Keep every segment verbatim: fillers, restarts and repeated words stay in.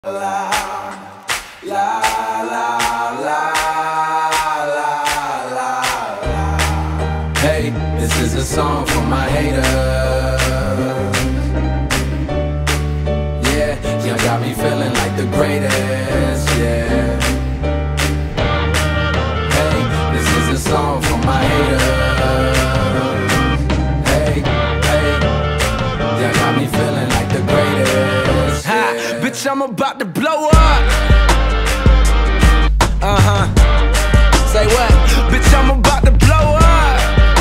La, la, la, la, la, la. Hey, this is a song for my haters. Yeah, y'all got me feeling like the greatest, yeah. Hey, this is a song for my haters. Hey, hey, y'all got me feeling like the greatest, yeah. Bitch, I'm about to blow up. Uh-huh. Say what? Bitch, I'm about to blow up.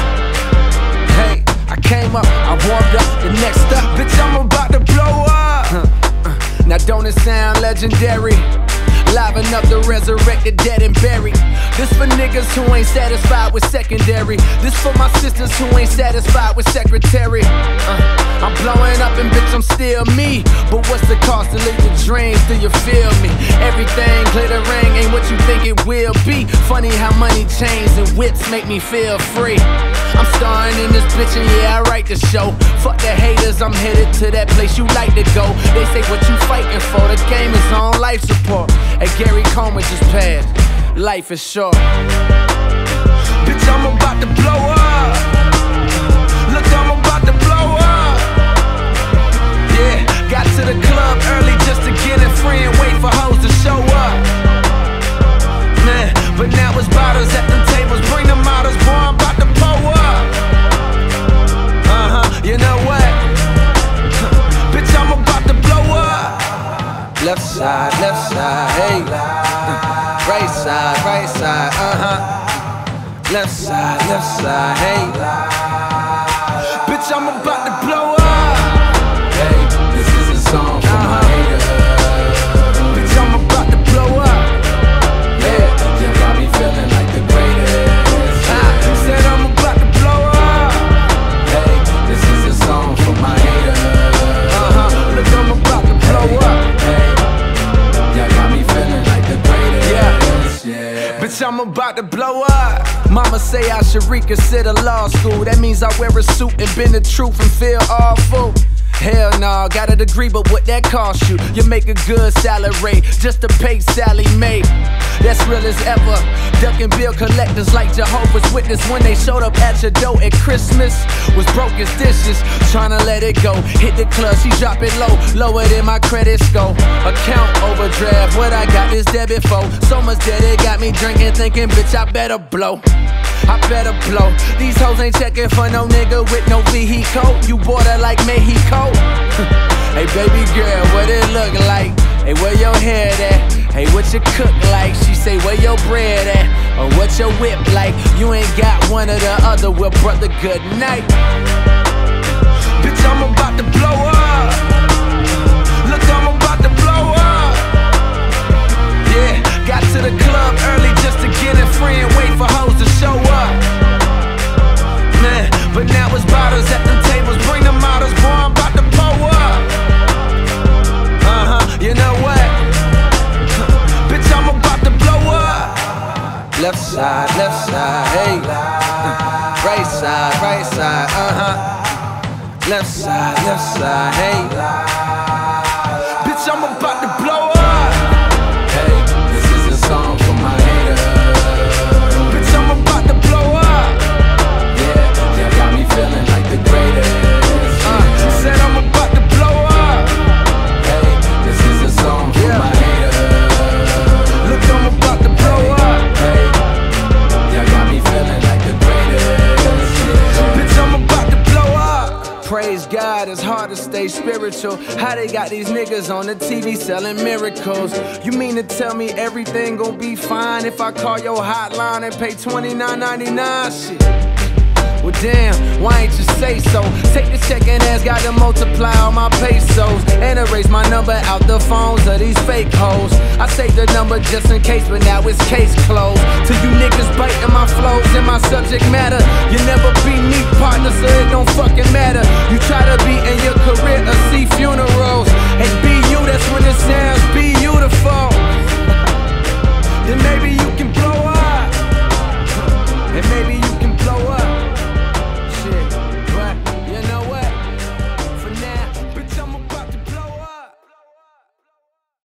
Hey, I came up, I warmed up, the next up. Bitch, I'm about to blow up. Huh. Uh. Now don't it sound legendary? Liven up the resurrected, dead and buried. This for niggas who ain't satisfied with secondary. This for my sisters who ain't satisfied with secretary. uh, I'm blowing up and bitch I'm still me. But what's the cost to live your dreams? Do you feel me? Everything glittering ain't what you think it will be. Funny how money, chains and whips make me feel free. I'm starring in this bitch and yeah, I write the show. Fuck the haters, I'm headed to that place you like to go. They say what you fighting for, the game is on life support. Hey, Gary Coleman just passed, life is short. Bitch, I'm about to blow up. Look, I'm about to blow up. Yeah, got to the club early just to get it free and wait for hoes to show up. Man, but now it's bottles at them tables, bring them models, boy, I'm about to pull up. Uh-huh, you know what? Bitch, I'm about to blow up. Left side, left side, hey. Uh, right side, right side, uh-huh. Left side, left side, hey. Bitch, I'm about to blow up. Hey, this is a song for uh-huh. my haters. Bitch, I'm about to blow up. Yeah, you got me feeling like the greatest. I said I'm about to blow up. Hey, this is a song for my haters. Uh-huh, look, I'm about to blow up. Hey, y'all got me feeling like the greatest. Yeah. Yeah. Bitch, I'm about to blow up. Mama say I should reconsider law school. That means I wear a suit and bend the truth and feel awful. Hell nah, got a degree, but what that cost you? You make a good salary just to pay Sally Mae. That's real as ever. Ducking bill collectors like Jehovah's Witness when they showed up at your door at Christmas. Was broke as dishes, tryna let it go. Hit the club, she drop it low, lower than my credit score. Account overdraft, what I got is debit for. So much debt it got me drinking, thinking, bitch, I better blow. I better blow. These hoes ain't checking for no nigga with no vehicle. You border like Mexico. Hey baby girl, what it look like? Hey, where your hair at? Hey, what you cook like? She say, where your bread at? Or what your whip like? You ain't got one or the other, well brother, good night. Bitch, I'm about to blow up. Look, I'm about to blow up. Yeah, got to the club early just to get it free and wait for hoes to show up. Man, but now it's bottles at them tables, bring them models, boy, I'm about to pull up. Uh-huh, you know what? Bitch, I'm about to blow up. Left side, left side, hey. Uh, right side, right side, uh-huh. Left side, left side, hey. Bitch, I'm about to blow up. Hey, this is a song for my haters. Bitch, I'm about to blow up. Yeah, y'all got me feeling like the greatest. Uh, said I'm about to blow up. Hey, this is a song for Yeah. my haters. Look, I'm about to blow up. Hey, y'all got me feeling like the greatest. Yeah. Bitch, I'm about to blow up. Praise God, it's hard to stay spiritual. How they got these niggas on the T V selling miracles? You mean to tell me everything gon' be fine if I call your hotline and pay twenty-nine ninety-nine? Shit. Well damn, why ain't you say so? Take the check and ask God to multiply all my pesos and erase my number out the phones of these fake hoes. I saved the number just in case, but now it's case closed. To you niggas biting my flows and my subject matter, you never be me partner, so it don't fucking matter. You try to be in your career or see funerals, and be you, that's when it sounds